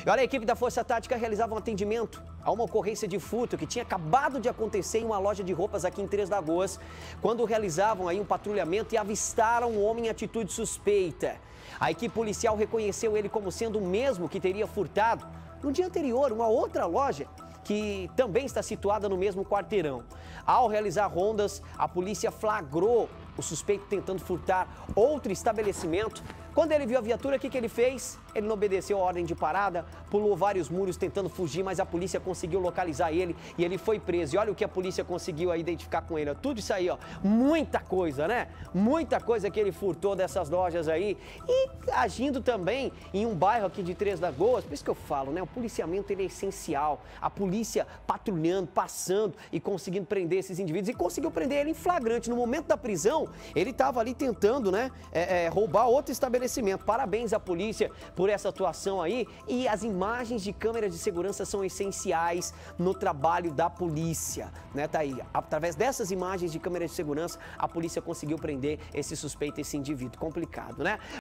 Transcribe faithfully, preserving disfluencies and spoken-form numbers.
E olha, a equipe da Força Tática realizava um atendimento a uma ocorrência de furto que tinha acabado de acontecer em uma loja de roupas aqui em Três Lagoas, quando realizavam aí um patrulhamento e avistaram um homem em atitude suspeita. A equipe policial reconheceu ele como sendo o mesmo que teria furtado no dia anterior uma outra loja que também está situada no mesmo quarteirão. Ao realizar rondas, a polícia flagrou o suspeito tentando furtar outro estabelecimento. Quando ele viu a viatura, o que, que ele fez? Ele não obedeceu a ordem de parada, pulou vários muros tentando fugir, mas a polícia conseguiu localizar ele e ele foi preso. E olha o que a polícia conseguiu aí identificar com ele. Tudo isso aí, ó, muita coisa, né? Muita coisa que ele furtou dessas lojas aí. E agindo também em um bairro aqui de Três Lagoas, por isso que eu falo, né? O policiamento, ele é essencial. A polícia patrulhando, passando e conseguindo prender esses indivíduos. E conseguiu prender ele em flagrante. No momento da prisão, ele estava ali tentando, né, é, é, roubar outro estabelecimento. Parabéns à polícia por essa atuação aí. E as imagens de câmeras de segurança são essenciais no trabalho da polícia, né? Tá aí. Através dessas imagens de câmeras de segurança, a polícia conseguiu prender esse suspeito, esse indivíduo. Complicado, né?